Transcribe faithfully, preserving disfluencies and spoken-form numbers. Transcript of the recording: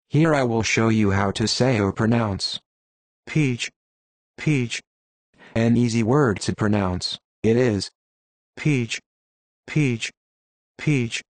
Here I will show you how to say or pronounce peach, peach. An easy word to pronounce. It is peach, peach, peach.